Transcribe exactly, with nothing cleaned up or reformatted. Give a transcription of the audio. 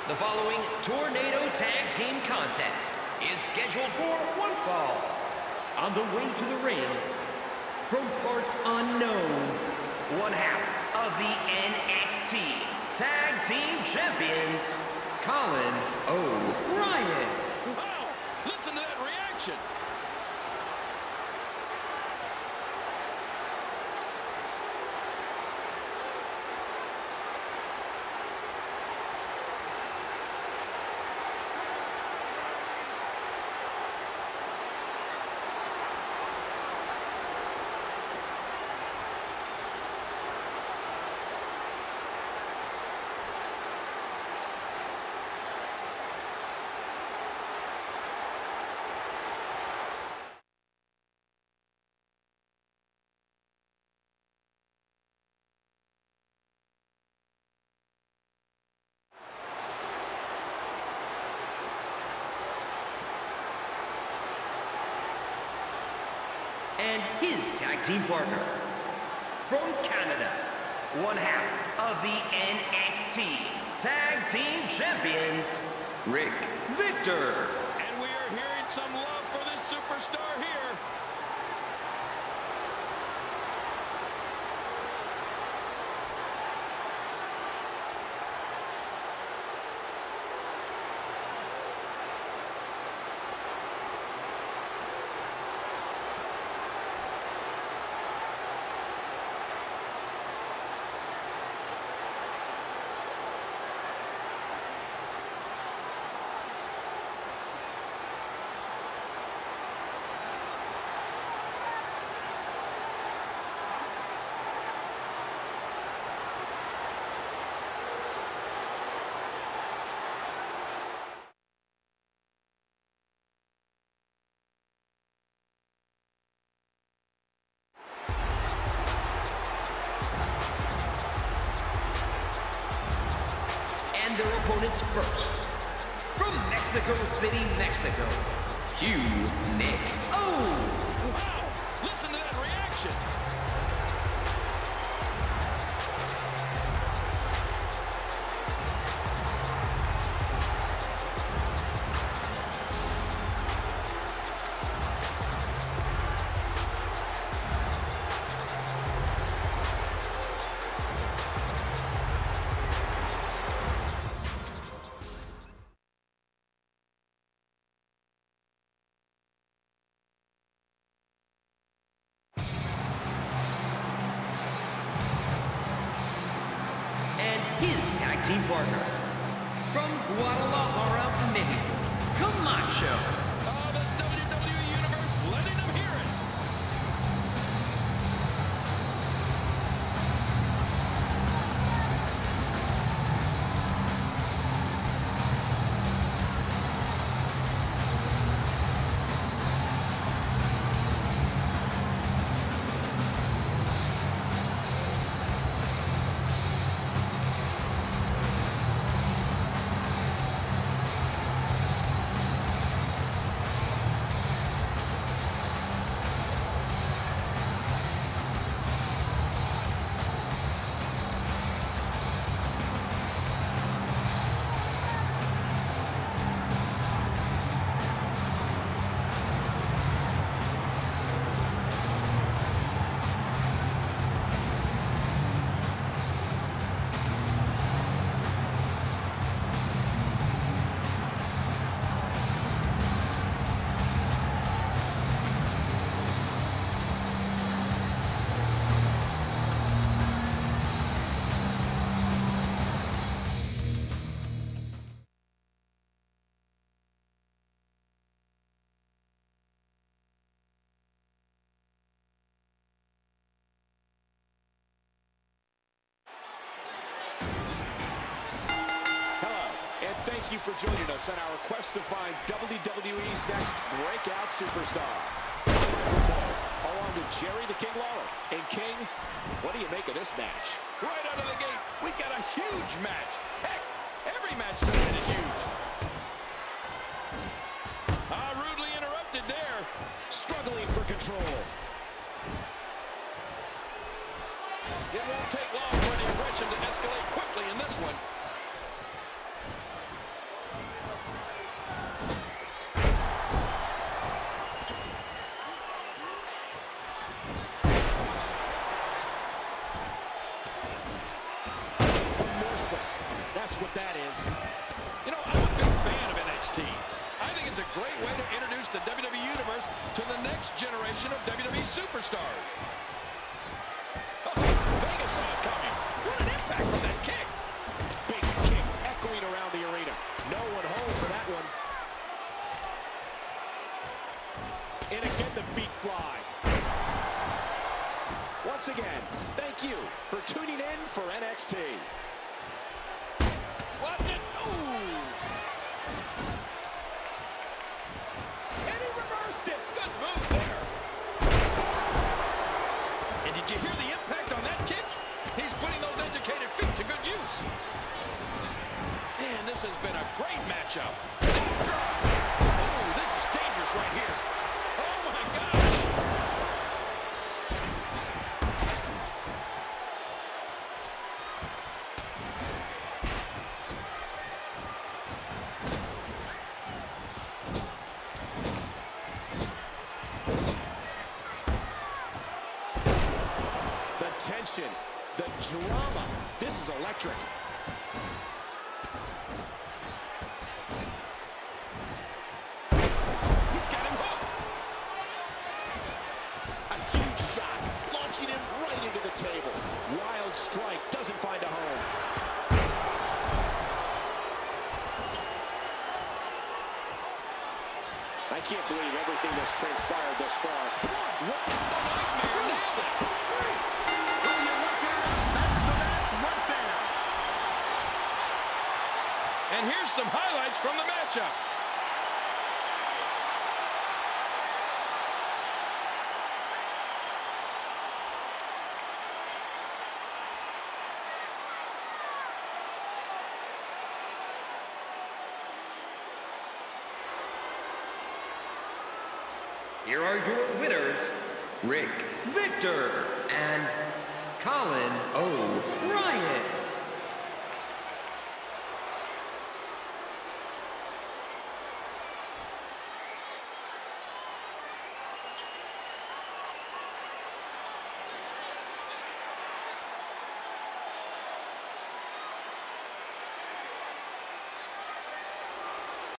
The following Tornado Tag Team Contest is scheduled for one fall. On the way to the ring, from parts unknown, one half of the N X T Tag Team Champions, Colin O'Brien. Wow, listen to that reaction. And his tag team partner, from Canada, one half of the N X T Tag Team Champions, Rick Victor. And we are hearing some love for this superstar here. Their opponents first, from Mexico City, Mexico, Hunico. Wow, listen to that reaction. His tag team partner, from Guadalajara, Mexico, Camacho. Oh, the W W E Universe letting them hear it. Thank you for joining us on our quest to find W W E's next breakout superstar. Along with Jerry the King Lawler. And King, what do you make of this match? Right out of the gate, we've got a huge match. Heck, every match tonight is huge. Ah, rudely interrupted there. Struggling for control. It won't take long for the aggression to escalate quickly in this one. next generation of W W E superstars. Oh, Vega saw it coming. What an impact from that kick. Big kick echoing around the arena. No one home for that one. And again, the feet fly. Once again, thank you for tuning in for N X T. Watch it. Ooh. And he reversed it. Good move there. And did you hear the impact on that kick? He's putting those educated feet to good use. Man, this has been a great matchup. Oh, this is dangerous right here. Oh, my God. Tension, the drama. This is electric. He's got him hooked. A huge shot, launching him right into the table. Wild strike, doesn't find a home. I can't believe everything that's transpired thus far. What a nightmare. Nailed it. And here's some highlights from the matchup. Here are your winners, Rick, Victor, and Colin O.